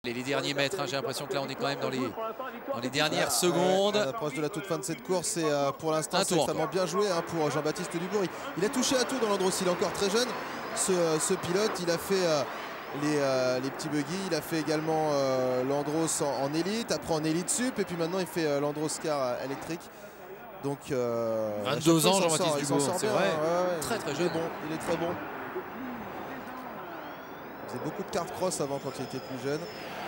Les derniers mètres, hein, j'ai l'impression que là on est quand même dans les dernières secondes. On approche de la toute fin de cette course et pour l'instant c'est extrêmement bien joué hein, pour Jean-Baptiste Dubourg. Il a touché à tout dans l'Andros, il est encore très jeune ce pilote. Il a fait les petits buggy, il a fait également l'Andros en élite, après en élite sup et puis maintenant il fait l'Andros car électrique. Donc 22 ans Jean-Baptiste Dubourg, c'est vrai, très très jeune. Il est très bon. Il faisait beaucoup de kart cross avant quand il était plus jeune.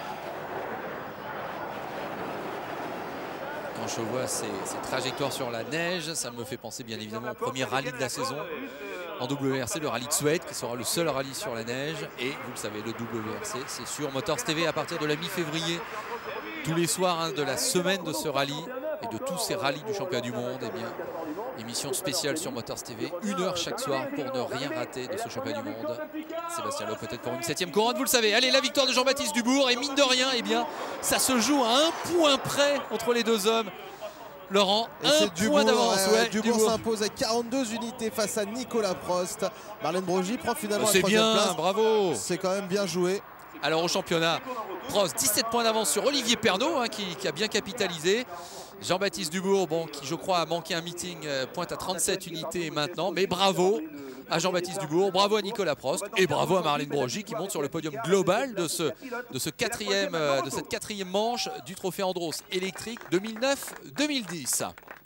Quand je vois ces trajectoires sur la neige, ça me fait penser bien évidemment au premier rallye de la saison en WRC, le rallye de Suède qui sera le seul rallye sur la neige. Et vous le savez, le WRC c'est sur Motors TV à partir de la mi-février, tous les soirs hein, de la semaine de ce rallye et de tous ces rallyes du championnat du monde. Et bien, émission spéciale sur Motors TV, 1 heure chaque soir pour ne rien rater de ce championnat du monde. Sébastien Loeb peut-être pour une 7e couronne, vous le savez. Allez, la victoire de Jean-Baptiste Dubourg et mine de rien, eh bien, ça se joue à 1 point près entre les deux hommes. Laurent, un point d'avance. Dubourg s'impose à 42 unités face à Nicolas Prost. Marlène Broggie prend finalement la 3e place. C'est bien, bravo. C'est quand même bien joué. Alors au championnat, Prost 17 points d'avance sur Olivier Pernaut hein, qui a bien capitalisé. Jean-Baptiste Dubourg, bon, qui je crois a manqué un meeting, pointe à 37 unités maintenant. Mais bravo à Jean-Baptiste Dubourg, bravo à Nicolas Prost et bravo à Marlène Broggie qui monte sur le podium global de cette quatrième manche du trophée Andros électrique 2009-2010.